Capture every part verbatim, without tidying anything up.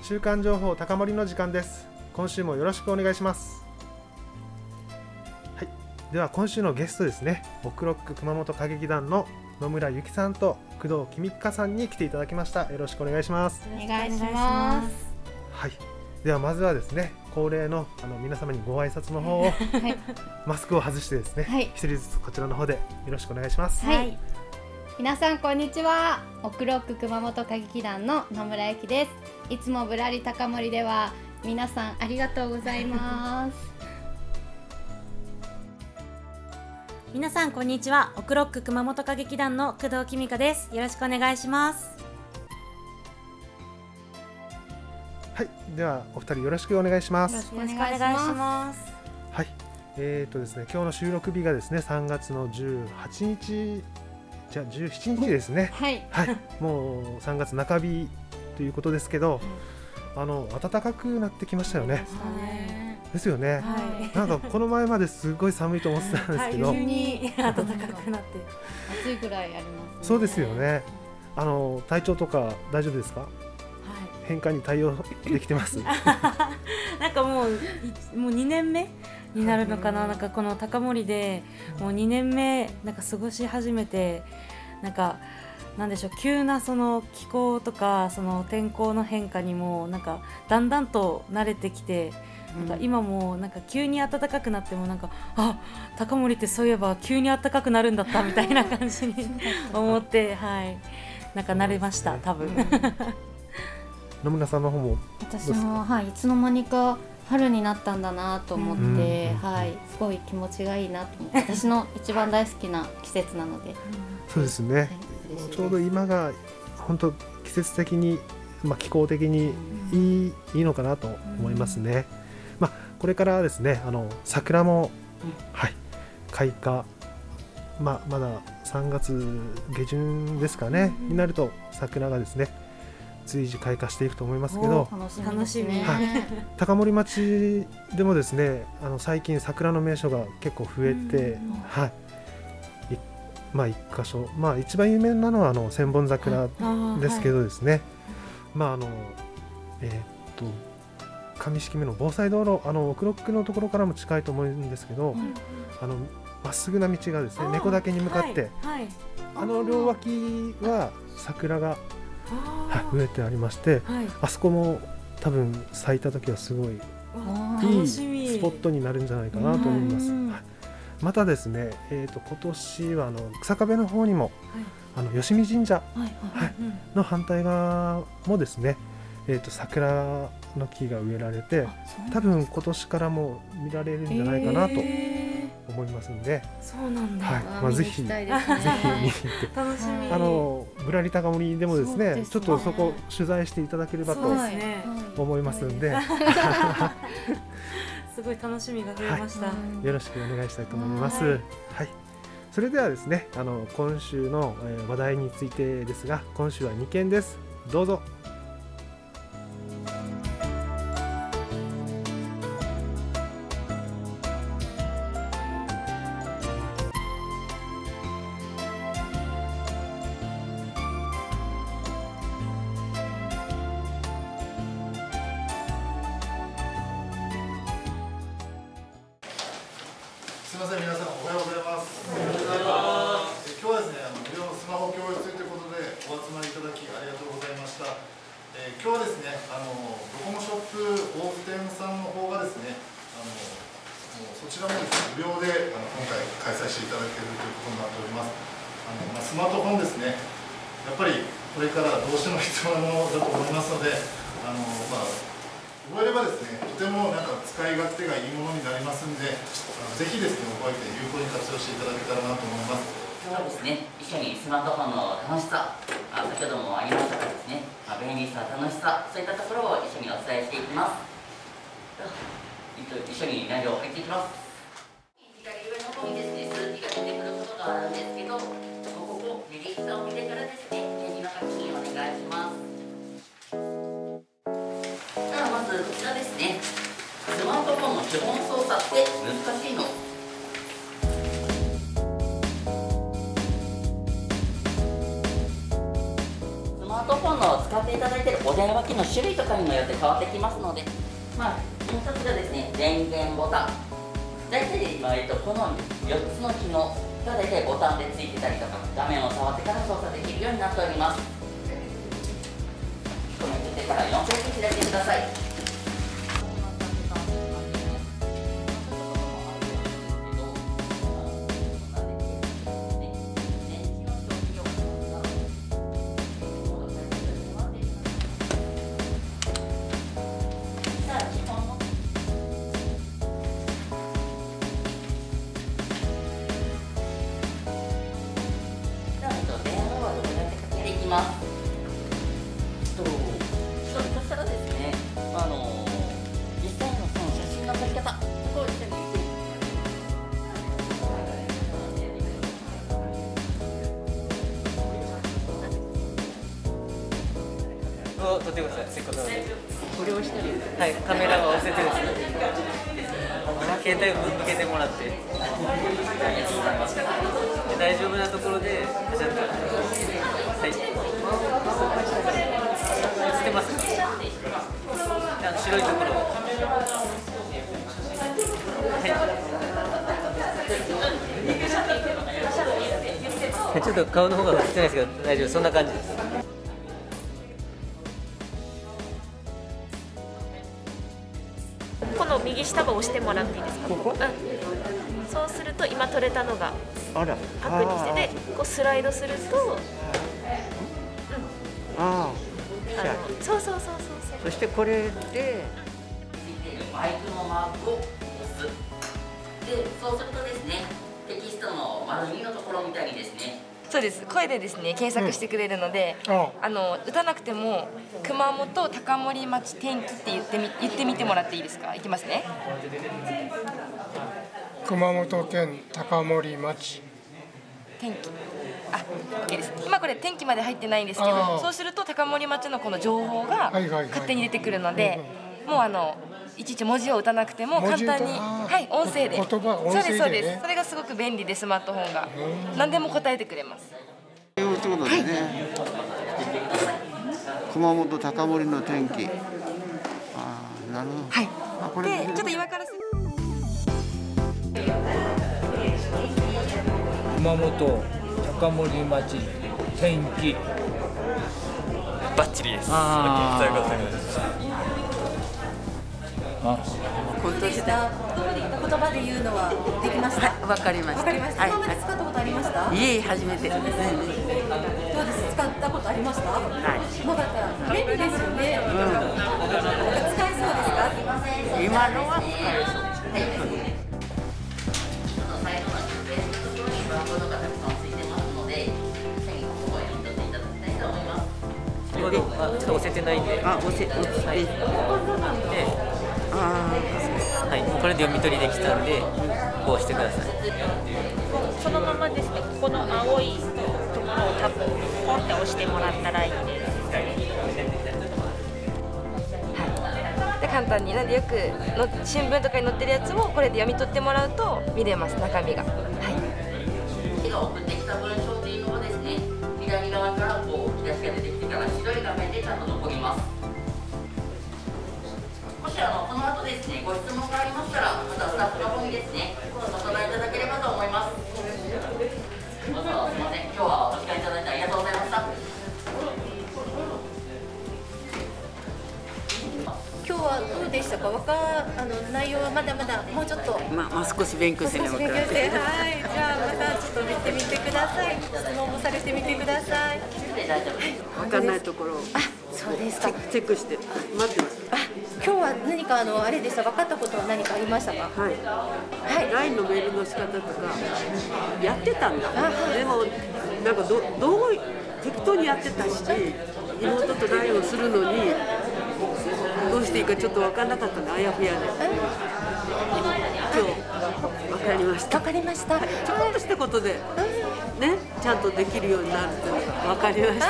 週刊情報高森の時間です。今週もよろしくお願いします。はい、では今週のゲストですね、オクロック熊本歌劇団の野村ゆきさんと工藤きみかさんに来ていただきました。よろしくお願いします。 お願いします。 はい、ではまずはですね、恒例のあの皆様にご挨拶の方を、はい、マスクを外してですね、はい、一人ずつこちらの方でよろしくお願いします。 はい、皆さんこんにちは。オクロック熊本歌劇団の野村ゆきです。いつもぶらり高森では皆さんありがとうございます皆さんこんにちは。オクロック熊本歌劇団の工藤きみかです。よろしくお願いします。 はい、ではお二人よろしくお願いします。 よろしくお願いします。 はい、えーとですね、今日の収録日がですねさんがつのじゅうはちにち、じゃあじゅうしちにちですね。 はい、 はい、もうさんがつなかびということですけど、あの暖かくなってきましたよね。ですよね、はい、なんかこの前まですごい寒いと思ってたんですけど、 はい、急に暖かくなって暑いぐらいありますね。 そうですよね。あの体調とか大丈夫ですか？はい、変化に対応できてますなんかもうもうにねんめになるのかな、なんかこの高森でもうにねんめなんか過ごし始めて、なんかなんでしょう、急なその気候とかその天候の変化にもなんかだんだんと慣れてきて、なんか今もなんか急に暖かくなってもなんか、あ、高森ってそういえば急に暖かくなるんだったみたいな感じに思って、はい、なんか慣れました、多分。 野村さんの方も私も、はい、いつの間にか春になったんだなと思って、うん、はい、すごい気持ちがいいなと思って、私の一番大好きな季節なので、 そうですね、はい、ちょうど今が本当季節的に、まあ、気候的にいい、うん、いいのかなと思いますね。まあ、これからですね、あの桜も、うん、はい、開花、まあ、まださんがつげじゅんですかね、うん、になると桜がですね随時開花していくと思いますけど、 楽しみ、 はい、高森町でもですね、あの最近桜の名所が結構増えて、うん、はい、いまあ、一箇所、まあ、一番有名なのはあの千本桜ですけどですね、はい、まああのえー、っと上敷目の防災道路、あのオクロックのところからも近いと思うんですけど、うん、あのまっすぐな道がですね猫岳に向かって、はいはい、あの両脇は桜が、はい、植えてありまして、はい、あそこも多分咲いた時はすごいいいスポットになるんじゃないかなと思います。はい、またですね、えー、と今年はあの草壁の方にも、はい、あの吉見神社、はいはい、の反対側もですね、えー、と桜の木が植えられて、多分今年からも見られるんじゃないかなと思いますんで、 そうなんだ、 はい、まあ、ぜひ、ぜひ見に行って楽しみ。 あのぶらり高森でもですね、ちょっとそこ取材していただければと思いますんで、 すごい楽しみが増えました、はい、 よろしくお願いしたいと思います。はい、はい、それではですね、あの今週の話題についてですが、今週はにけんです。どうぞ。 すみません、皆さんおはようございます。おはようございます。今日はですね、あの無料のスマホ教室ということでお集まりいただきありがとうございました。えー、今日はですね、あのドコモショップ大府店さんの方がですね、あのもうそちらもですね無料であの今回開催していただけるということになっております。あのまあ、スマートフォンですね、やっぱりこれからどうしても必要なものだと思いますので、あのまあ覚えればですね、とてもなんか使い勝手がいいものになりますんで、あのぜひですね、覚えて有効に活用していただけたらなと思います。 今日はですね、一緒にスマートフォンの楽しさ、あ先ほどもありましたがですね、まあ、便利さ、楽しさ、そういったところを一緒にお伝えしていきます。一緒に内容を入っていきます。左上の方にですね、数字が出てくることがあるんですけど、ここをメリットを見てからですね、ページの確認をお願いします。まずこちらですね、スマートフォンの基本操作って難しいの？スマートフォンの使っていただいているお電話機の種類とかにもよって変わってきますので、まあ、もう一つがですね、電源ボタン。大体今、えっと、このよっつの機能が大体ボタンでついてたりとか、画面を触ってから操作できるようになっております。この手からよんセンチ開いてください。と、そしたらですね、あの実際のその写真の撮り方、そこを一緒に見ていを撮ってください、せっかくなので。これをしたり、はい、カメラを押せてですね、携帯を向けてもらって、で大丈夫なところで、ちゃんと、はい、映ってますか？あの白いところを、はい、ちょっと顔の方が映ってないですけど、大丈夫、そんな感じです。 この右下を押してもらっていいですか？ここ？うん。そうすると今撮れたのがアップにしてで、こうスライドすると、うん。 ああ。 そうそうそうそうそう。 そしてこれでマイクのマークを押す。で、そうするとですね、テキストの丸にのところみたいにですね。 そうです。声でですね検索してくれるので、うん、あの打たなくても熊本高森町天気って言ってみ言ってみてもらっていいですか。いきますね。 熊本県高森町天気。あ、OK です。今これ天気まで入ってないんですけど、そうすると高森町のこの情報が勝手に出てくるので、もうあのいちいち文字を打たなくても簡単に、はい、音声で、 言葉、音声でね、 そうですそうです。それがすごく便利で、スマートフォンが何でも答えてくれます。 ということでね、はい、熊本高森の天気。ああ、なるほど。 はい。あ、これでちょっと今から熊本高森町天気。 バッチリです。 ああ。 今年だ言葉で言うのはできました。 わかりました。 わかりました。今まで使ったことありました？ いえ、初めて。どうです？ 使ったことありました？はい。なかった。便利ですよね。うん。使えそうですか？ 今のは使えそう。 ちょっと押せてないんで。 あ、押せ、押せ。はい。 はい、これで読み取りできたんで、こうしてください。 そのままですね、ここの青いところをタップ、ポンって押してもらったらいいです。 はい。で簡単になんでよくの新聞とかに載ってるやつをこれで読み取ってもらうと見れます、中身が。はい。 が送ってきた文章というのをですね、左側からこう引き出しが出てきてから白い画面でちゃんと残ります。もしあのこの後ですね、ご質問がありましたら、またスタッフの方にですね、ご相談いただければと思います。どうぞすみません、今日はお時間いただいてありがとうございました。 今日はどうでしたか？わかあの内容はまだまだもうちょっと。 まあ、まあ少し勉強してね。 勉強して、はい。じゃあまたちょっと見てみてください。質問もされてみてください。 わかんないところを。 あ、そうですか。 チェックして待ってます。 あ、今日は何かあのあれでした。分かったことは何かありましたか？ はい。はい。ラインのメールの仕方とかやってたんだ。でもなんかどどう適当にやってたし、妹とラインをするのに。どうしていいかちょっと分からなかったの、あやふやで。今日分かりました。 分かりました。 ちょっとしたことでね、ちゃんとできるようになるって分かりました。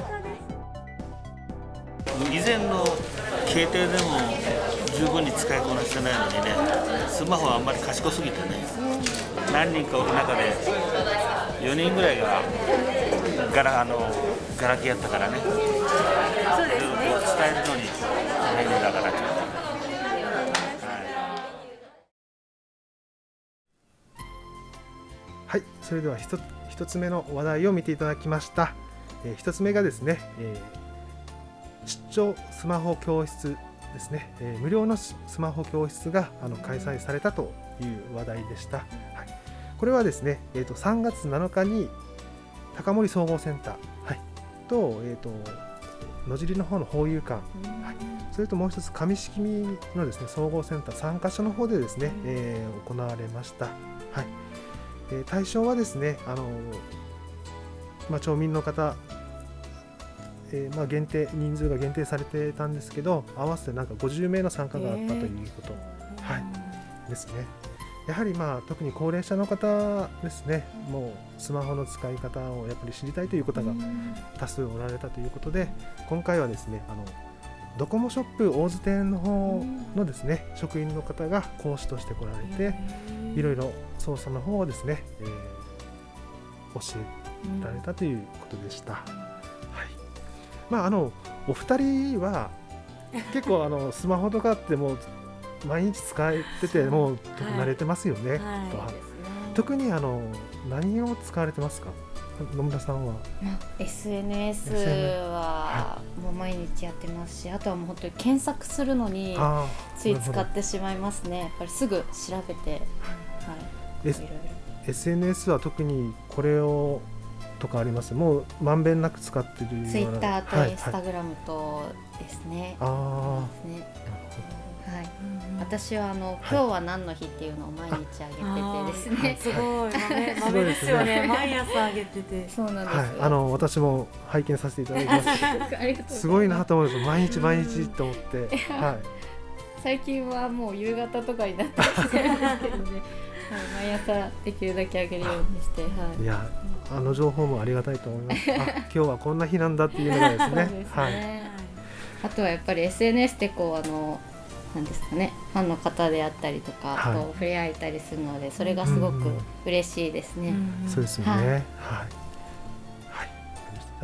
以前の携帯でも十分に使いこなしてないのにね、スマホはあんまり賢すぎてね、何人かおる中でよにんぐらいがガラあのガラケーやったからね。 そうですね。 伝えるのに便利だからちょっと。 はい、それでは一一つ目の話題を見ていただきました。えー、一つ目がですね、えー、出張スマホ教室ですね、えー、無料のスマホ教室があの開催されたという話題でした。はい、これはですね、えー、とさんがつなのかに高森総合センター、はい、と、えー、と野尻の方の法有館、はい、それともう一つ上敷見のですね総合センターさんかしょの方でですね、えー、行われました。はい、えー、対象はですね、あのまあ、町民の方、えーまあ、限定人数が限定されてたんですけど、合わせてなんかごじゅうめいの参加があったということ、えーはい、ですね。やはりまあ特に高齢者の方ですね、もうスマホの使い方をやっぱり知りたいという方が多数おられたということで、今回はですね、あのドコモショップ大津店の方のですね職員の方が講師として来られて、いろいろ操作の方をですね、えー、教えられたということでした。はい、まああのお二人は結構あのスマホとかってもう毎日使っててもう慣れてますよね。はい、特にあの何を使われてますか、野村さんは。 エスエヌエス はもう毎日やってますし、あとはもう本当に検索するのについ使ってしまいますね。やっぱりすぐ調べて、はい、 S、エスエヌエス は特にこれをとかあります。もうまんべんなく使ってるような。 ツイッターとインスタグラムとですね。 はいはい、ああ、ね、はい、私はあの今日は何の日っていうのを毎日あげててですね。 すごい豆ですよね。毎朝あげてて。 そうなんです。 はい、あの私も拝見させていただきます。すごいなと思うんです。毎日毎日と思って。はい。 最近はもう夕方とかになってきてるんですけどね。はい、毎朝できるだけあげるようにして。はい。 いや、あの情報もありがたいと思います。あ、今日はこんな日なんだっていうのがですね。 そうですね。はい。あとはやっぱり エスエヌエス でこうあの。なんですかね、ファンの方であったりとか、はい、こう触れ合えたりするので、それがすごく嬉しいですね。 うんうん、そうですよね。はい。はい。はい、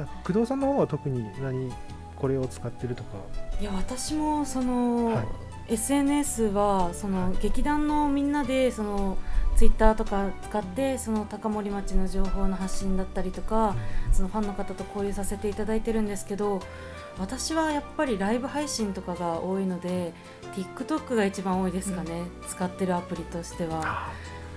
工藤さんの方は特に何これを使ってるとか。 いや、私もその、はい、エスエヌエス はその、はい、劇団のみんなでそのツイッターとか使ってその高森町の情報の発信だったりとか、うん、そのファンの方と交流させていただいてるんですけど。私はやっぱりライブ配信とかが多いので TikTok が一番多いですかね、うん、使ってるアプリとしては。はい、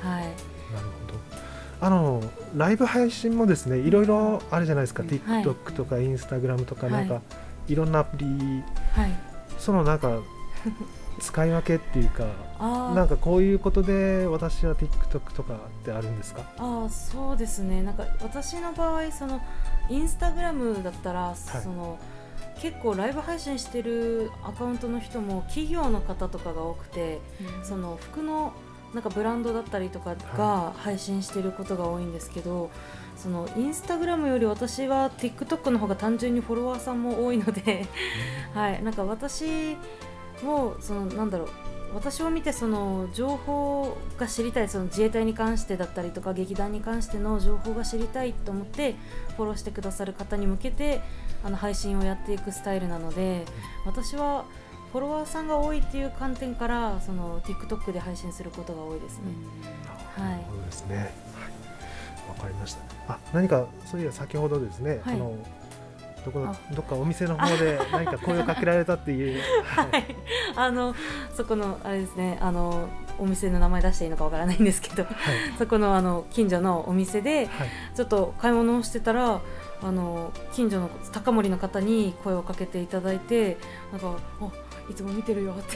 なるほど。あのライブ配信もですね、いろいろあるじゃないですか、うん、TikTok とか Instagram とかなんか、はい、いろんなアプリ、はい、そのなんか使い分けっていうかなんかこういうことで私は TikTok とかってあるんですか？ あ、そうですね。なんか私の場合その Instagram だったら、はい、その結構ライブ配信してるアカウントの人も企業の方とかが多くて、うん、その服のなんかブランドだったりとかが配信してることが多いんですけど、はい、そのインスタグラムより私は TikTok の方が単純にフォロワーさんも多いので、うん、はい、なんか私もそのなんだろう、私を見てその情報が知りたい、その自衛隊に関してだったりとか劇団に関しての情報が知りたいと思ってフォローしてくださる方に向けてあの配信をやっていくスタイルなので、私はフォロワーさんが多いっていう観点からその TikTok で配信することが多いですね。 うん、はい、そうですね。はい、わかりました。あ、何かそういえば先ほどですね、はい、あのどこどっかお店の方で何か声をかけられたっていう、 はい、あのそこのあれですね、あのお店の名前出していいのかわからないんですけど、はい、そこのあの近所のお店でちょっと買い物をしてたら、あの近所の高森の方に声をかけていただいて、なんかいつも見てるよって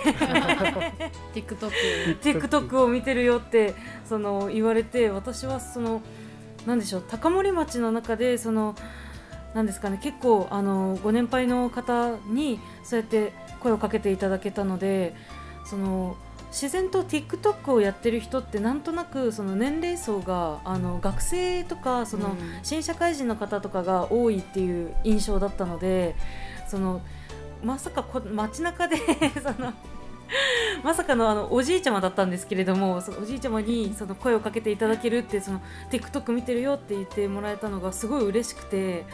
TikTok TikTok を見てるよってその言われて、私はそのなんでしょう、高森町の中でそのなんですかね、結構あのご年配の方にそうやって声をかけていただけたので、その自然と TikTok をやってる人ってなんとなくその年齢層があの学生とかその新社会人の方とかが多いっていう印象だったので、そのまさかこ街中でそのまさかのあのおじいちゃまだったんですけれども、そのおじいちゃまにその声をかけていただけるって、その TikTok 見てるよって言ってもらえたのがすごい嬉しくて、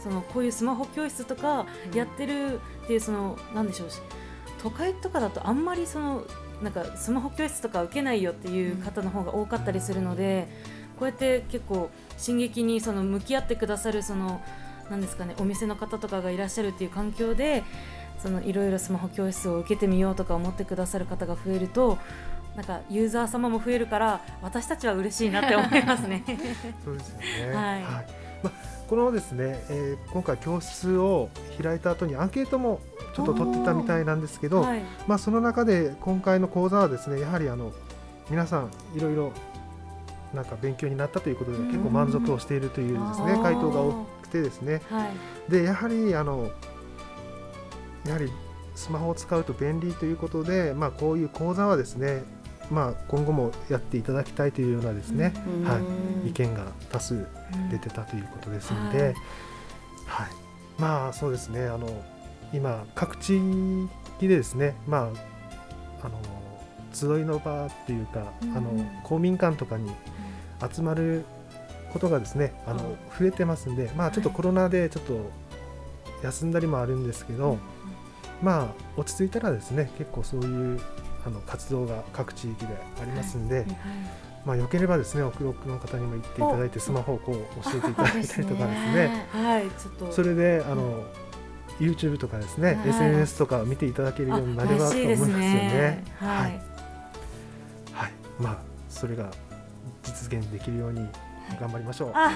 そのこういうスマホ教室とかやってるっていう、そのなんでしょう、都会とかだとあんまりそのなんかスマホ教室とか受けないよっていう方の方が多かったりするので、こうやって結構進撃にその向き合ってくださるそのなんですかね、お店の方とかがいらっしゃるっていう環境で、そのいろいろスマホ教室を受けてみようとか思ってくださる方が増えると、なんかユーザー様も増えるから私たちは嬉しいなって思いますね。 そうですよね。 はい。 はい、まこのですね、えー、今回教室を開いた後にアンケートもちょっと取ってたみたいなんですけど、はい、まあその中で今回の講座はですね、やはりあの皆さんいろいろなんか勉強になったということで結構満足をしているというですね回答が多くてですね、はい、でやはりあのやはりスマホを使うと便利ということで、まあこういう講座はですね、まあ今後もやっていただきたいというようなですね、はい、意見が多数出てたということですので、はい、はい、まあそうですね、あの今各地域でですね、まああの集いの場っていうか、あの公民館とかに集まることがですね、あの増えてますんで、まあちょっとコロナでちょっと休んだりもあるんですけど、まあ落ち着いたらですね、結構そういうあの活動が各地域でありますんで、はいはい、まあよければですね、奥奥の方にも行っていただいてスマホをこう教えていただいたりとかですね、はい、ちょっとそれであの、うん、YouTube とかですね、はい、エスエヌエス とか見ていただけるようになればと思いますよね。はい、はいはい、まあそれが実現できるように頑張りましょう。 はい、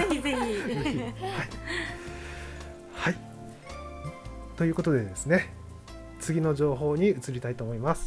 ぜひぜひ。 はい、はい、ということでですね、次の情報に移りたいと思います。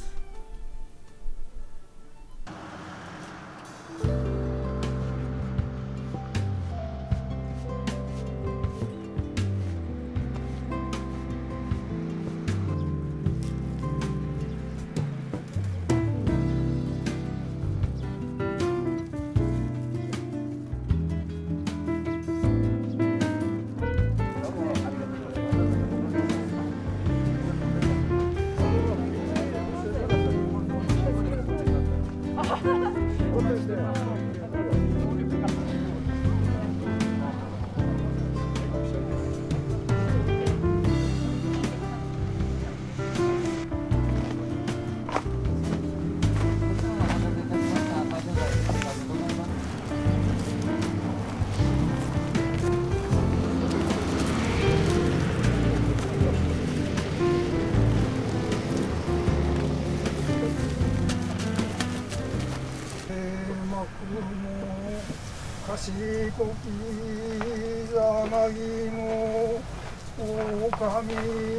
賢きざなぎの狼、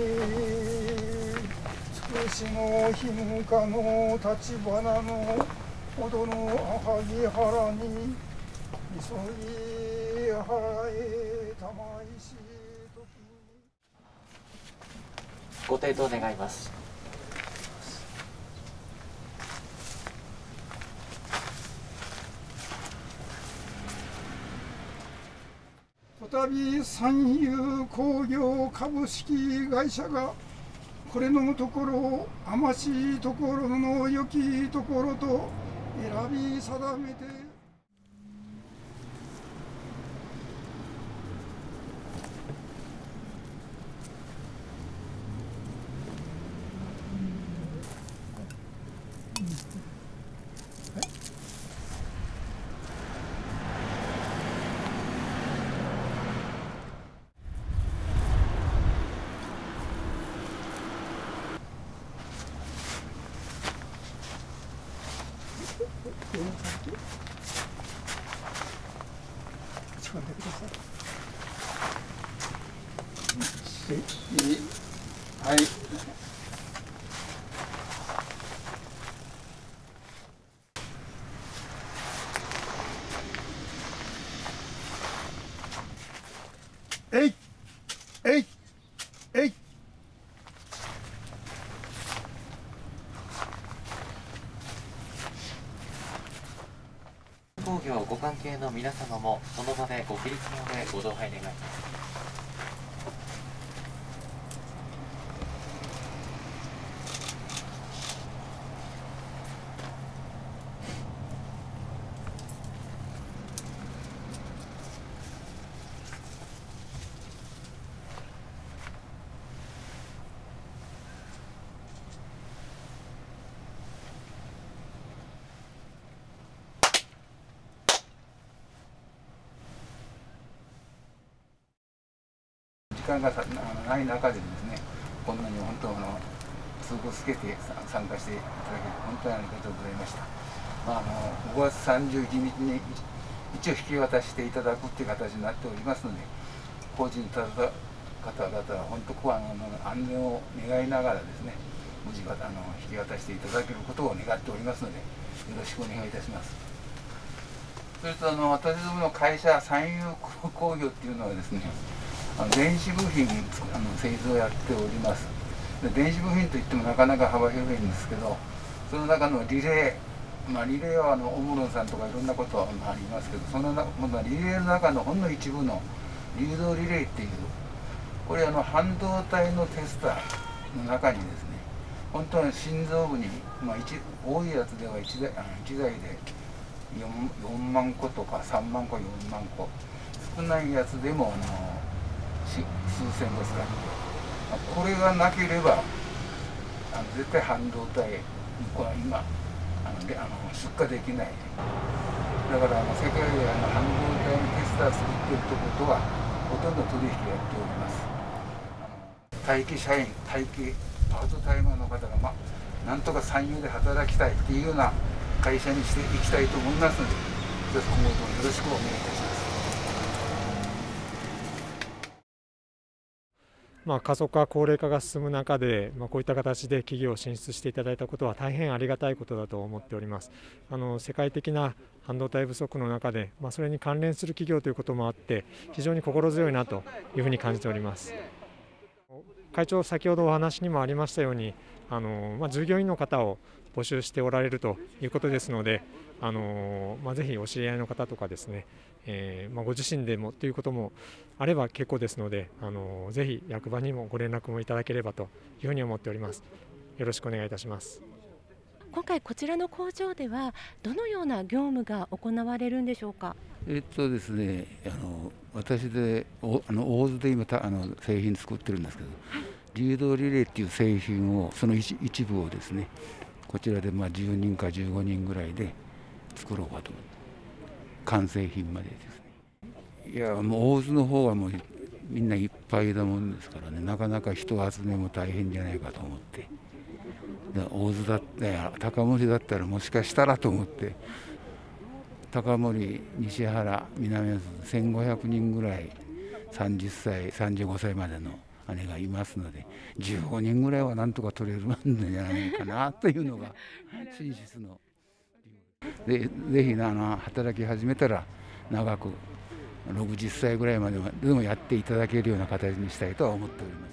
つくしのひむかの立花のほどの萩原に急ぎ払えたまいしときに。 ご提答願います。 こたび三遊工業株式会社がこれのところを甘しいところの良きところと選び定めて、一番でください。はい。えい、えい、えい。 工業ご関係の皆様もその場でご起立の上ご同拝願います。 間がない中でですね、こんなに本当あの通告つけて参加していただき本当にありがとうございました。まあ、あのごがつさんじゅういちにちに一応引き渡していただくっていう形になっておりますので、工事に携わる方々は本当こうあの安全を願いながらですね、無事あの引き渡していただけることを願っておりますので、よろしくお願いいたします。それとあの私どもの会社三友工業っていうのはですね、あの電子部品あの製造をやっております。で電子部品といってもなかなか幅広いんですけど、その中のリレー、まあ、リレーはあのオムロンさんとかいろんなことはありますけど、その中、まあ、リレーの中のほんの一部の流動リレーっていう、これあの半導体のテスターの中にですね、本当は心臓部に、まあ、多いやつでは 1, 台あのいちだいで 4, よんまんことかさんまんこよんまんこ、少ないやつでもあの数千ですから、これがなければあの絶対半導体これ今あのであの出荷できない。だからあの世界であの半導体のテスター作っているところとはほとんど取引やっております。あの待機社員、待機パートタイマーの方が、まあ、なんとか三友で働きたいっていうような会社にしていきたいと思いますので、今後ともよろしくお願いいたします。 まあ、過疎化、高齢化が進む中で、まあ、こういった形で企業を進出していただいたことは大変ありがたいことだと思っております。あの世界的な半導体不足の中で、まあ、それに関連する企業ということもあって非常に心強いなというふうに感じております。会長、先ほどお話にもありましたようにあの、まあ、従業員の方を募集しておられるということですので、あの、まあ、ぜひお知り合いの方とかですね、えーまあ、ご自身でもということもあれば結構ですので、あのぜひ役場にもご連絡もいただければというふうに思っております。よろしくお願いいたします。 今回こちらの工場ではどのような業務が行われるんでしょうか。 えっとですね、あの私でおあの大津で今たあの製品作ってるんですけど、はい、流動リレーっていう製品をその 一, 一部をですね、こちらでまあじゅうにんかじゅうごにんぐらいで作ろうかと思って、完成品までですね。いやもう大津の方はもうみんないっぱいだもんですからね、なかなか人集めも大変じゃないかと思って、で大津だって高森だったらもしかしたらと思って、高森、西原、南阿蘇せんごひゃくにんぐらいさんじゅっさい、さんじゅうごさいまでの姉がいますので、じゅうごにんぐらいはなんとか取れるんじゃないかなというのが真実の。でぜひあの働き始めたら長くろくじゅっさいぐらいまででもやっていただけるような形にしたいとは思っております。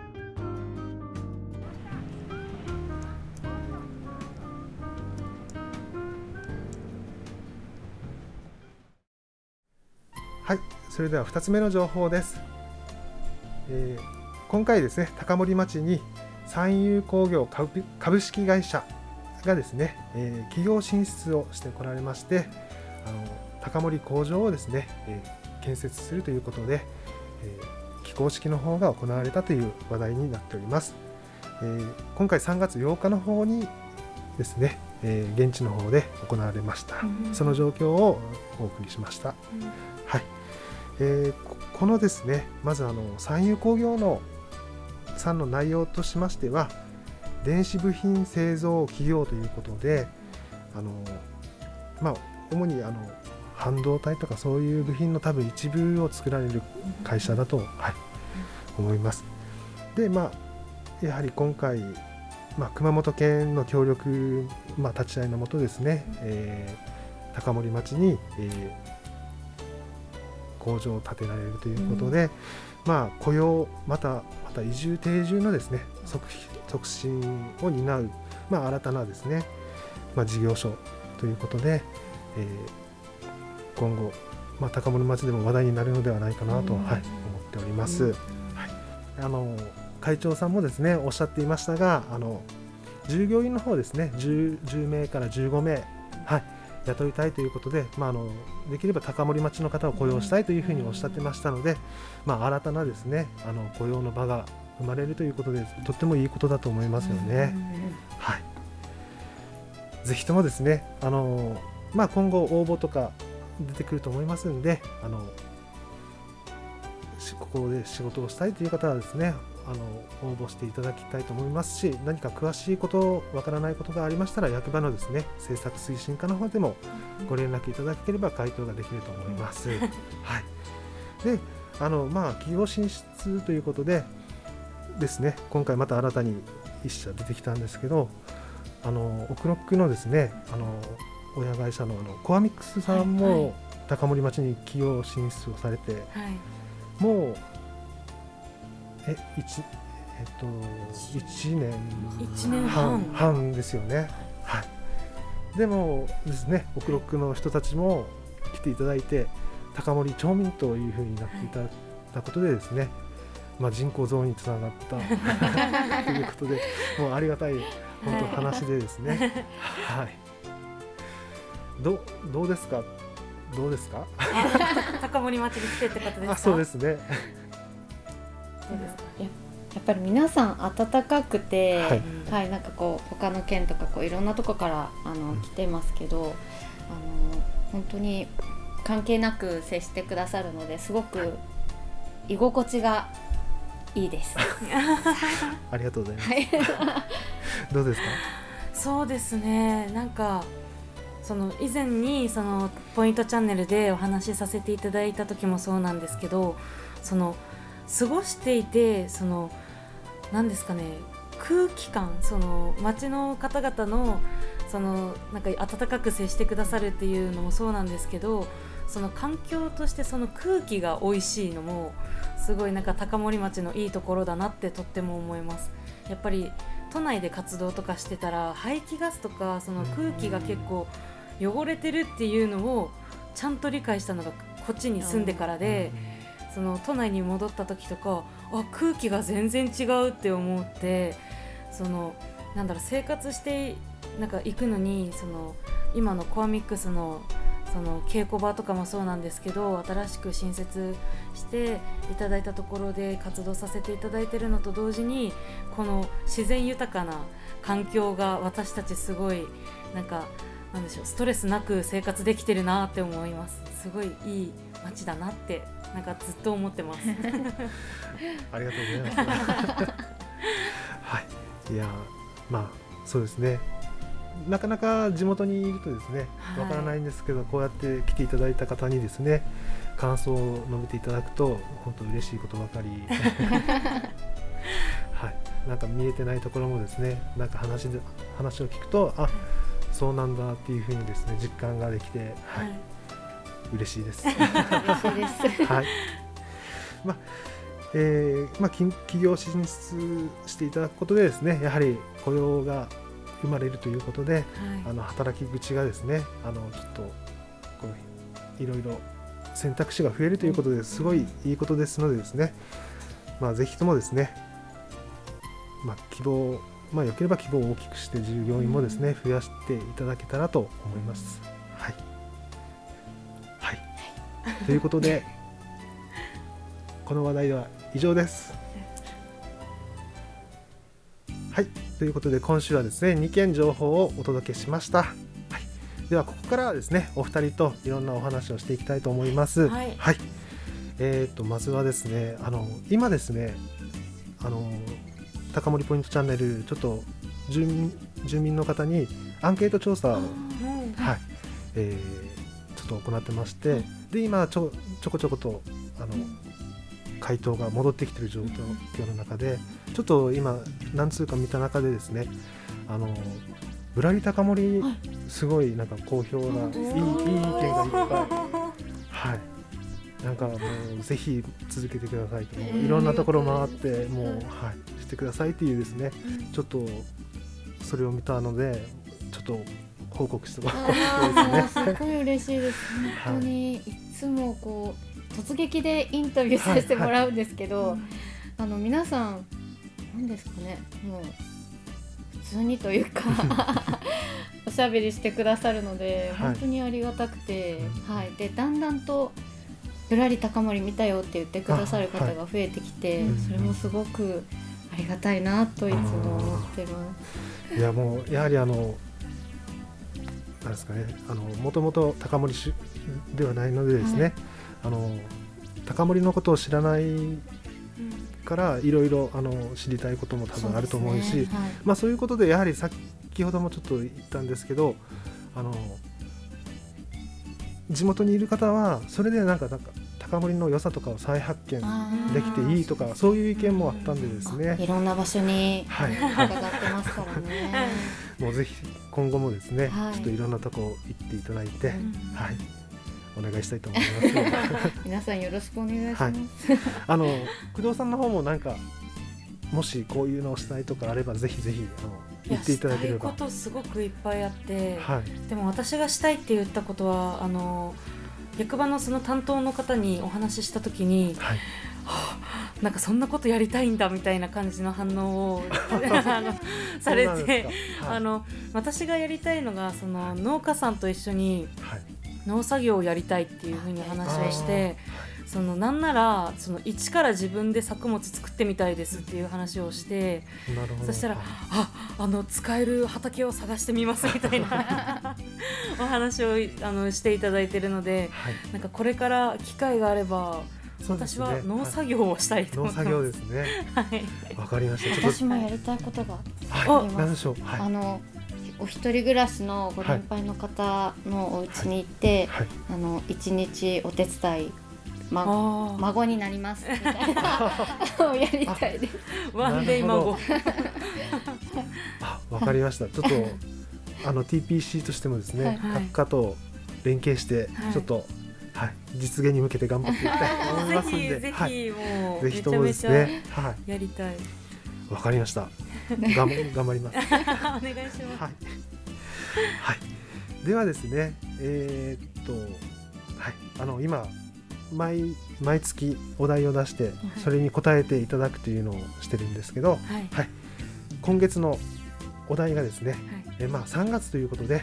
はい、それではふたつめの情報です。えー、今回ですね、高森町に三友工業株式会社がですね、えー、企業進出をしてこられまして、あの高森工場をですね、えー、建設するということで、えー、起工式の方が行われたという話題になっております。えー、今回さんがつようかの方にですね、えー、現地の方で行われました。うん、その状況をお送りしました。うん、はい。えー、このですね、まずあの三友工業のさんの内容としましては、電子部品製造企業ということで、あのまあ主にあの半導体とかそういう部品の多分一部を作られる会社だと、はい、思います。で、まあやはり今回、まあ、熊本県の協力、まあ、立ち会いのもとですね、えー、高森町に、えー工場を建てられるということで、うん、まあ雇用またまた移住定住のですね促進を担う、まあ、新たなですね、まあ、事業所ということで、えー、今後、まあ、高森町でも話題になるのではないかなと、うん、はい、思っております。うん、はい、あの会長さんもですねおっしゃっていましたが、あの従業員の方ですね 10, じゅうめいからじゅうごめい、はい、雇いたいということで、まあ、あのできれば高森町の方を雇用したいというふうにおっしゃってましたので、まあ、新たなですねあの雇用の場が生まれるということでとってもいいことだと思いますよね。はい、ぜひともですねあの、まあ、今後応募とか出てくると思いますので、あのここで仕事をしたいという方はですね、あの応募していただきたいと思いますし、何か詳しいこと、わからないことがありましたら役場のですね政策推進課の方でもご連絡いただければ回答ができると思います。はい、であのまあ企業進出ということでですね、今回また新たに一社出てきたんですけど、あのオクロックのですね、あの親会社のあのコアミックスさんも高森町に企業進出をされて、はい、もうえ一えっと一年半半ですよね。はい。でもですね、オクロックの人たちも来ていただいて、高森町民というふうになっていただいたことでですね、まあ人口増につながったということで、もうありがたい本当話でですね。はい。どどうですか。どうですか。 高森町に来てってことですか。 あ、そうですね。 そうですか。や, やっぱり皆さん温かくて、はい、はい、なんかこう他の県とかこういろんなとこからあの、うん、来てますけど、あの本当に関係なく接してくださるのですごく居心地がいいです。 ありがとうございます。はい、どうですか。 そうですね。なんかその以前にそのポイントチャンネルでお話しさせていただいた時もそうなんですけど、その過ごしていてその何ですかね、空気感、その町の方々のそのなんか温かく接してくださるっていうのもそうなんですけど、その環境としてその空気が美味しいのもすごいなんか高森町のいいところだなってとっても思います。やっぱり都内で活動とかしてたら排気ガスとかその空気が結構汚れてるっていうのをちゃんと理解したのがこっちに住んでからで、その都内に戻った時とか、あ、空気が全然違うって思って、そのなんだろう、生活してなんか行くのにその今のコアミックスのその稽古場とかもそうなんですけど、新しく新設していただいたところで活動させていただいているのと同時に、この自然豊かな環境が私たちすごいなんかなんでしょう、ストレスなく生活できてるなって思います。すごいいい街だなってなんかずっと思ってます。 ありがとうございます。はい、いやまあそうですね。なかなか地元にいるとですねわからないんですけど、はい、こうやって来ていただいた方にですね感想を述べていただくと本当嬉しいことばかり。はい、なんか見えてないところもですね、なんか話で話を聞くと、あ、そうなんだっていうふうにですね実感ができて、はい、はい、嬉しいです。嬉しいです。はい。まあ、えー、まあ企業進出していただくことでですね、やはり雇用が生まれるということで、はい、あの働き口がですね、あのちょっとこういろいろ選択肢が増えるということですごいいいことですのでですね、まあぜひともですね、まあ希望、まあ良ければ希望を大きくして従業員もですね、うん、増やしていただけたらと思います。はい。はい。ということでこの話題は以上です。はい、ということで今週はですねにけん情報をお届けしました。はい、ではここからはですねお二人といろんなお話をしていきたいと思います。はい、はい、えーとまずはですね、あの今ですねあの高森ポイントチャンネルちょっと住民住民の方にアンケート調査を、はい、えー、ちょっと行ってまして、で今ちょちょこちょことあの回答が戻ってきている状況の中で、ちょっと今何通か見た中でですね、あのぶらり高森すごいなんか好評な、はい、いいいい意見がいっぱい、はい、なんかもうぜひ続けてくださいと、いろんなところ回ってもう、はい、してくださいっていうですね、ちょっとそれを見たのでちょっと報告してもらってですね。すごい嬉しいです。本当にいつもこう突撃でインタビューさせてもらうんですけど、はいはい、あの皆さん何ですかね、もう普通にというかおしゃべりしてくださるので、はい、本当にありがたくて、はい、でだんだんとぶらり高森見たよって言ってくださる方が増えてきて、はい、それもすごくありがたいなといつも思ってます。 いやもうやはりあのなんですかね、あのもともと高森市ではないのでですね、はい、あの高森のことを知らないからいろいろあの知りたいことも多分あると思うし、そうですね、はい、まあ、そういうことでやはり先ほどもちょっと言ったんですけど、あの地元にいる方はそれでなんかなんか高森の良さとかを再発見できていいとか、そういう意見もあったんでですね、 いろんな場所に伺ってますからね、はい、 もうぜひ今後もですね、はい、ちょっといろんなとこ行っていただいて、うん、はい、お願いしたいと思います皆さんよろしくお願いします、はい、 あの工藤さんの方もなんかもしこういうのをしたいとかあればぜひぜひあの言っていただければ。 したいことすごくいっぱいあって、 はい、 でも私がしたいって言ったことはあの役場のその担当の方にお話ししたときに、はい、はあ、なんかそんなことやりたいんだみたいな感じの反応をあのされて、はい、あの私がやりたいのがその農家さんと一緒に農作業をやりたいっていうふうにお話をして、そのなんならその一から自分で作物作ってみたいですっていう話をして、そしたら、はい、ああの使える畑を探してみますみたいなお話をあのしていただいているので、はい、なんかこれから機会があれば、ね、私は農作業をしたいと思ってます。 農作業ですね。はい。わかりました。 私もやりたいことがあります。 何でしょう。はい、 あのお一人暮らしのご年配の方のお家に行って、はいはい、あの一日お手伝い。ま、孫になりますみたいなをやりたいです。 ワンデイ孫。 あ、わかりました。ちょっとあの ティーピーシー としてもですね、はい、学科と連携して、はい、ちょっと、はい、実現に向けて頑張っていきたいと思いますので、 ぜひ、はい、もうぜひともですね、 はい、やりたい。 わかりました。がん頑張ります。 お願いします。はい。 はい、ではですね、えー、っと、はい、あの今。毎, 毎月お題を出してそれに答えていただくというのをしてるんですけど、はいはい、今月のお題がですね、はい、えまあ、さんがつということで、はい、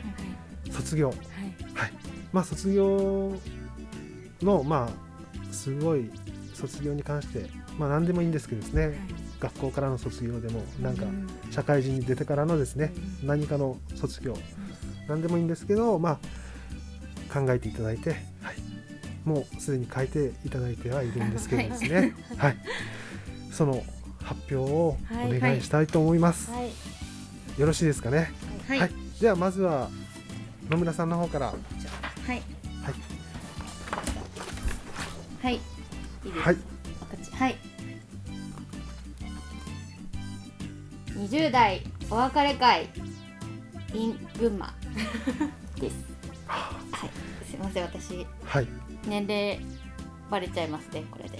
卒業、はいはい、まあ、卒業の、まあ、すごい卒業に関して、まあ、何でもいいんですけどですね、はい、学校からの卒業でもなんか社会人に出てからのですね、うん、何かの卒業、うん、何でもいいんですけど、まあ、考えていただいて、はい、もうすでに書いていただいてはいるんですけどですね、はいはい、その発表をお願いしたいと思います、はいはい、よろしいですかね、はいはい、ではまずは野村さんの方から。 はいはいはい、いいです。 はい、 はい、にじゅう代お別れ会 in 群馬です。はい、すいません、私、 はい、 年齢バレちゃいますね、これで。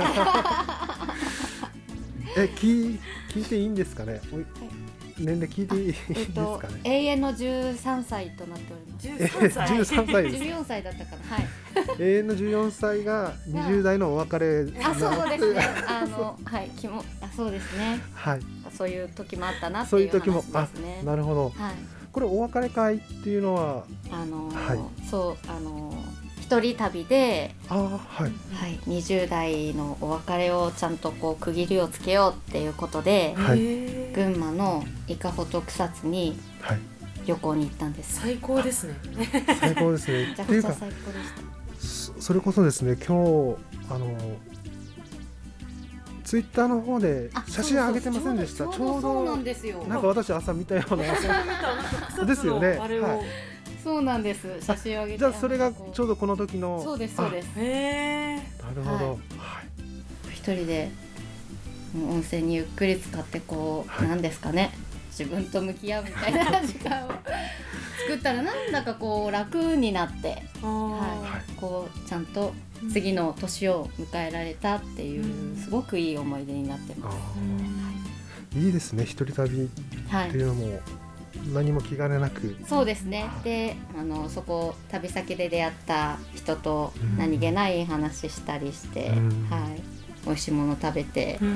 え、聞, 聞いていいんですかね。はい、年齢聞いていいですかね。えっと、 永遠のじゅうさんさいとなっております。 じゅうさんさい。じゅうさんさい。 じゅうよんさいだったかな。はい。 永遠のじゅうよんさいがにじゅう代のお別れ。 あ、そうですね。あの、はい、きも、あ、そうですね。 はい。 そういう時もあったなっていう話ですね。そういう時も、あ、 なるほど。はい。これお別れ会っていうのは、 あの、はい、そう、あの。一人旅で、 あ、はい、 はい、にじゅう代のお別れをちゃんとこう区切りをつけようっていうことで、はい、群馬の伊香保と草津に旅行に行ったんです。 最高ですね。 最高ですね。 めちゃくちゃ最高でした。それこそですね、今日あのツイッターの方で写真上げてませんでした。ちょうどそうなんですよ。 なんか私朝見たようなですよね。はい。 そうなんです。写真を上げて。 じゃあそれがちょうどこの時の。 そうですそうです。 へえ。 なるほど。はい。 一人で温泉にゆっくり使ってこう、なんですかね、自分と向き合うみたいな時間を作ったらなんだかこう楽になって、はい、こうちゃんと次の年を迎えられたっていうすごくいい思い出になってます。 いいですね、一人旅っていうのも。何も気兼ねなく。 そうですね。で、あのそこ旅先で出会った人と何気ない話したりして、うん、はい、美味しいもの食べて、うん、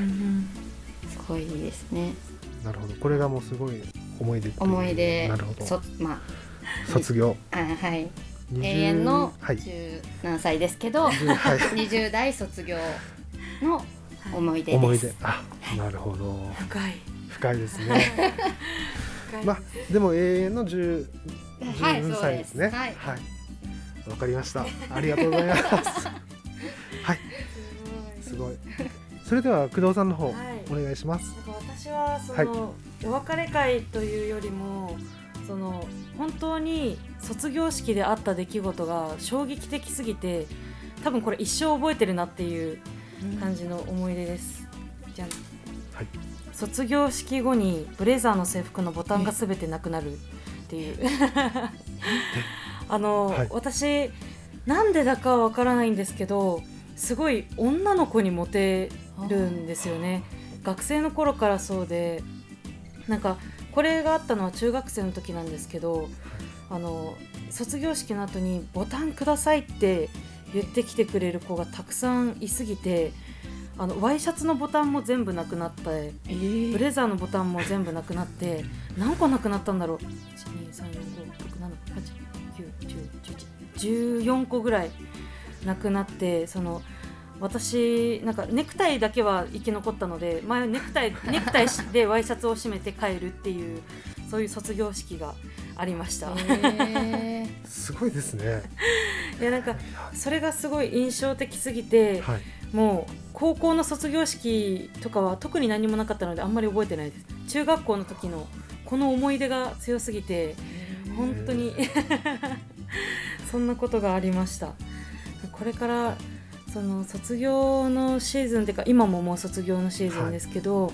すごいいいですね。 なるほど。これがもうすごい思い出。 思い出。 なるほど。 そ、まあ、 卒業。 あ、はい。永遠の十何歳ですけど、はい、にじゅう代卒業の思い出です。 思い出。あ、なるほど。 深い。 深いですね。まあでも永遠のじゅう歳ですね。はい、はい、わかりました。ありがとうございます。はい。 それでは工藤さんの方、 はい、 お願いします。 なんか私はその、 はい、 お別れ会というよりもその本当に卒業式であった出来事が衝撃的すぎて、多分これ一生覚えてるなっていう感じの思い出です。うん、じゃん、はい、卒業式後にブレザーの制服のボタンがすべてなくなるっていうあの、はい、私なんでだかわからないんですけど、すごい女の子にモテるんですよね。学生の頃からそうで、なんかこれがあったのは中学生の時なんですけど、あの卒業式の後にボタンくださいって言ってきてくれる子がたくさんいすぎて、あのワイシャツのボタンも全部なくなって、えー、ブレザーのボタンも全部なくなって、何個なくなったんだろう、いちにさんよんごろくななはちきゅうじゅうじゅういちじゅうよんこぐらいなくなって、その私なんかネクタイだけは生き残ったので、前ネクタイネクタイでワイシャツを締めて帰るっていう、そういう卒業式がありました。 えー、すごいですね。 いやなんかそれがすごい印象的すぎて、はい、もう高校の卒業式とかは特に何もなかったのであんまり覚えてないです。中学校の時のこの思い出が強すぎて本当にそんなことがありました。これからその卒業のシーズンっていうか、今ももう卒業のシーズンですけど、はい、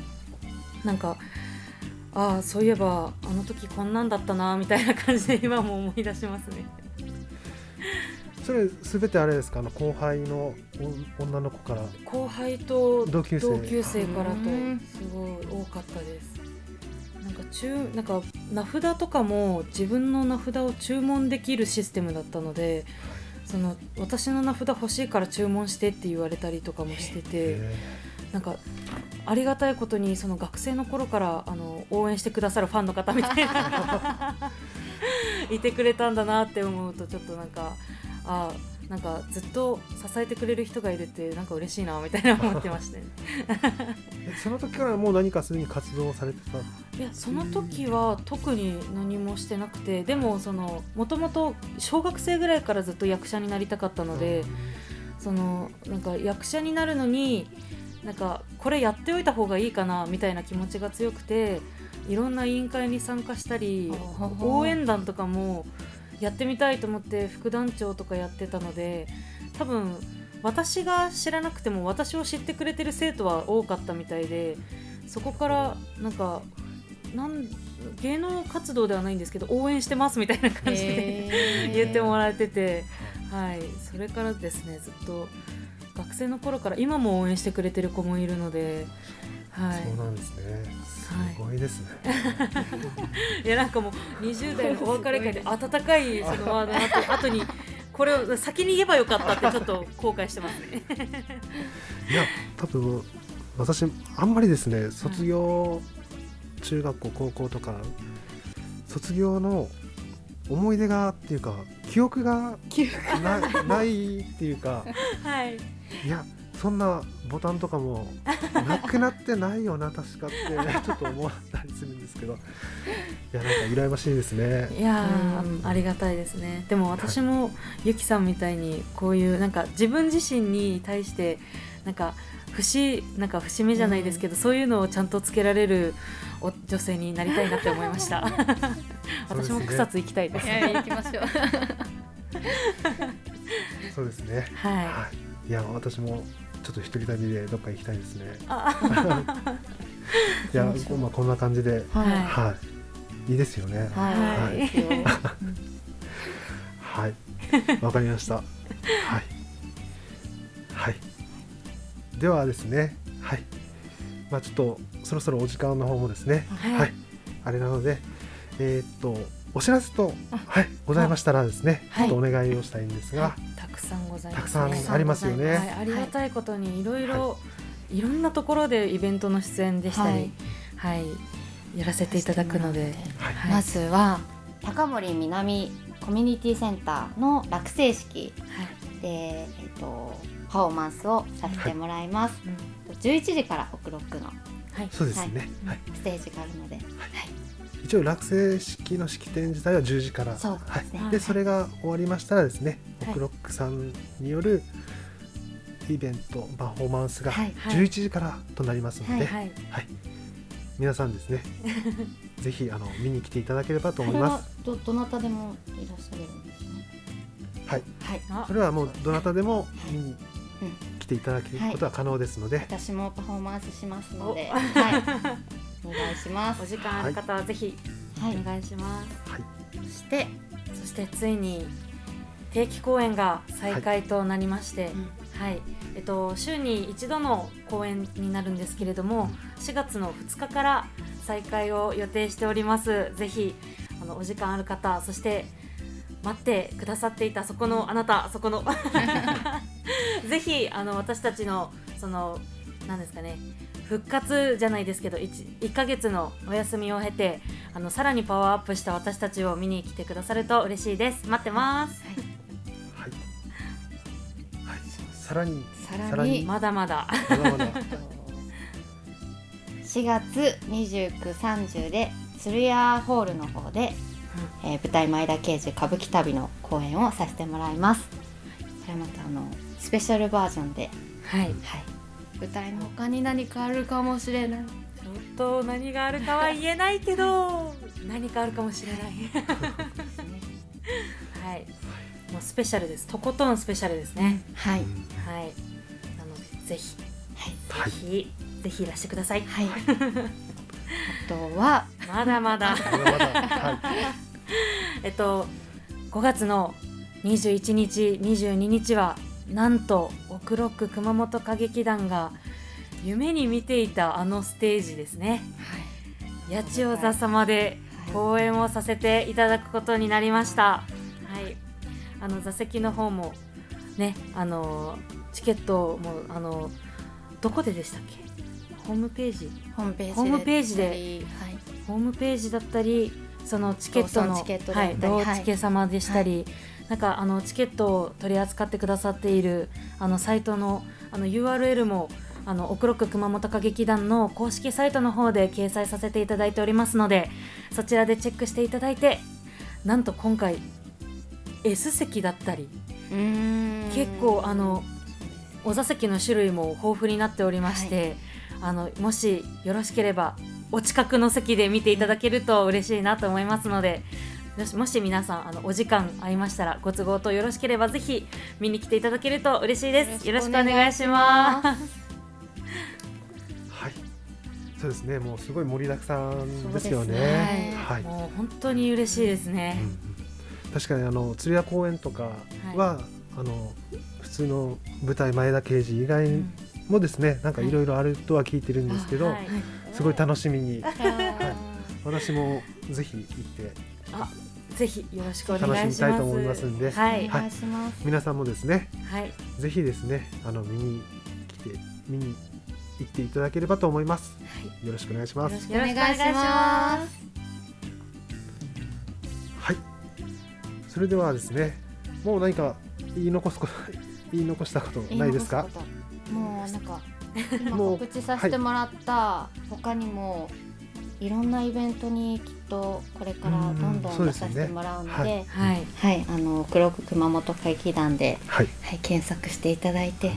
なんかああそういえばあの時こんなんだったなみたいな感じで今も思い出しますね。 それすべてあれですか、あの後輩の女の子から、 後輩と同級生同級生からとすごい多かったです。なんか中なんか名札とかも自分の名札を注文できるシステムだったので、その私の名札欲しいから注文してって言われたりとかもしてて、なんかありがたいことにその学生の頃からあの応援してくださるファンの方みたいないてくれたんだなって思うと、ちょっとなんかあなんかずっと支えてくれる人がいるってなんか嬉しいなみたいな思ってましたね。 その時からもう何かすでに活動されてた？ いやその時は特に何もしてなくて、でもそのもともと小学生ぐらいからずっと役者になりたかったので、そのなんか役者になるのになんかこれやっておいた方がいいかなみたいな気持ちが強くて、いろんな委員会に参加したり応援団とかもやってみたいと思って副団長とかやってたので、多分私が知らなくても私を知ってくれてる生徒は多かったみたいで、そこからなんかなん芸能活動ではないんですけど応援してますみたいな感じで言ってもらえてて、はい、それからですねずっと学生の頃から今も応援してくれてる子もいるので、はい、 そうなんですね。すごいですね。 はい、いやなんかもうにじゅう代のお別れ会で温かいそのワードの後後にこれを先に言えばよかったってちょっと後悔してますね。 いや多分私あんまりですね、卒業、はい、中学校高校とか卒業の思い出がっていうか記憶が な, ないっていうか、 はい、 いやそんなボタンとかもなくなってないよな確かってちょっと思ったりするんですけど、いやなんか羨ましいですね。 いやありがたいですね。でも私も、はい、ゆきさんみたいにこういうなんか自分自身に対してなんか節なんか節目じゃないですけど、うん、そういうのをちゃんとつけられる女性になりたいなって思いました。私も草津行きたいです。 いや行きましょう。 そうですね。 はい。 はい、いや私もちょっと一人旅でどっか行きたいですね。いやまあこんな感じで、はい、はい、いいですよね。 はい。 はい。わかりました。はい。はい。ではですね、はい。まあちょっとそろそろお時間の方もですね、はい。はい、あれなので、えー、っとお知らせとはいございましたらですね、はい、ちょっとお願いをしたいんですが、はい、 たくさんございます、 ね。たくさんありますよね。 はい、ありがたいことにいろいろいろんなところでイベントの出演でしたり、はい、はい、やらせていただくので、 はい、まずは高森南コミュニティセンターの落成式、はい、で、えっとパフォーマンスをさせてもらいます。はい、じゅういちじからオクロックの、 はい、そうですね、 はい、ステージがあるので、はい、 一応落成式の式典自体はじゅうじから、 そうですね、 はい、でそれが終わりましたらですね、はい、オクロックさんによるイベントパフォーマンスがはいじゅういちじからとなりますので、 はいはい皆さんですねぜひあの見に来ていただければと思います。 これはどどなたでもいらっしゃるんですね。 はい、 はい、 それはもうどなたでも見に来ていただけることは可能ですので、 私もパフォーマンスしますので、はい、お願いします。 お時間ある方はぜひお願いします。 はい、 そしてそしてついに定期公演が再開となりまして、はい、えっと週に一度の公演になるんですけれども、しがつのふつかから再開を予定しております。ぜひあのお時間ある方、そして待ってくださっていたそこのあなた、そこのぜひあの私たちのその何ですかね、復活じゃないですけど 1, いっかげつのお休みを経てあのさらにパワーアップした私たちを見に来てくださると嬉しいです。待ってます。 はいはい、さらにさらにまだまだまだまだしがつにじゅうく、さんじゅうで鶴屋ホールの方で、うんえー、舞台前田慶次歌舞伎旅の公演をさせてもらいます。これまたあのスペシャルバージョンで、 はい、はい、 舞台の他に何かあるかもしれない。 ちょっと何があるかは言えないけど何かあるかもしれないはい、もうスペシャルです。とことんスペシャルですね。 はい、はい、 なのでぜひ、 はい、 ぜひぜひいらしてください。 はいあとはまだまだえっとごがつのにじゅういちにち、にじゅうににちはなんとオクロック熊本歌劇団が夢に見ていたあのステージですね、はい、八千代座様で公演をさせていただくことになりました、はい、あの座席の方もね、あのチケットもあのどこででしたっけ、ホームページホームページでホームページで、 はい、 ホームページだったりそのチケットのチケットはい、同チケ様でしたり、はい、なんかあのチケットを取り扱ってくださっているあのサイトのあの ユーアールエル もあのオクロック熊本歌劇団の公式サイトの方で掲載させていただいておりますので、そちらでチェックしていただいて、なんと今回 S 席だったりうーん結構あのお座席の種類も豊富になっておりまして、はい、あのもしよろしければお近くの席で見ていただけると嬉しいなと思いますので、もし、もし皆さんあのお時間合いましたらご都合とよろしければぜひ見に来ていただけると嬉しいです。よろしくお願いします。 はい、そうですね、もうすごい盛りだくさんですよね。 はい、はい、もう本当に嬉しいですね。 うん、確かにあの鶴屋公園とかは、はい、あの普通の舞台前田慶次以外もですね、うん、なんかいろいろあるとは聞いてるんですけど、はい、すごい楽しみに、はい、私もぜひ行ってあぜひよろしくお願いします。 楽しみたいと思いますんで、 はい、 はい、皆さんもですね、 はい、 ぜひですねあの見に来て見に行っていただければと思います。はい、よろしくお願いします。 よろしくお願いします。 はい、それではですね、もう何か言い残すこと言い残したことないですか？ もうなんか今告知させてもらった他にもいろんなイベントにきっとこれからどんどん出させてもらうので、はい、はい、あの黒く熊本歌劇団で、はい、はい、検索していただいて、はい、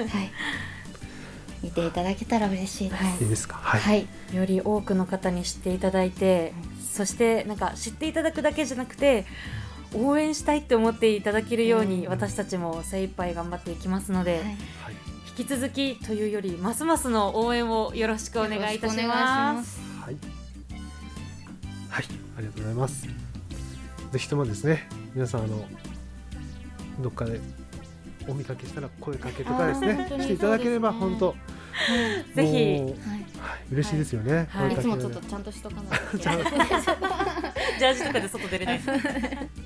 見ていただけたら嬉しいです。はい、 いいですか？はい、 はい、より多くの方に知っていただいて、うん、そしてなんか知っていただくだけじゃなくて応援したいって思っていただけるように、うん、私たちも精一杯頑張っていきますので、はい、引き続きというよりますますの応援をよろしくお願いいたします。 はい、はい、ありがとうございます。ぜひともですね、皆さんあのどっかでお見かけしたら声かけとかですねしていただければ本当、 ぜひ、はい、 嬉しいですよね。 はい、いつもちょっとちゃんとしとかないといけない。 ジャージとかで外出れない。はい、はい、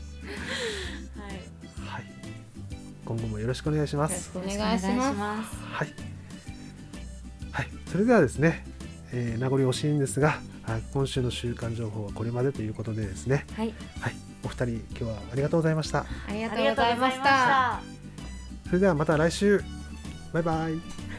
今後もよろしくお願いします。 よろしくお願いします。 はい、はい、それではですね、えー、名残惜しいんですが、今週の週間情報はこれまでということでですね、 はい、 はい、お二人今日はありがとうございました。 ありがとうございました。 それではまた来週、バイバイ。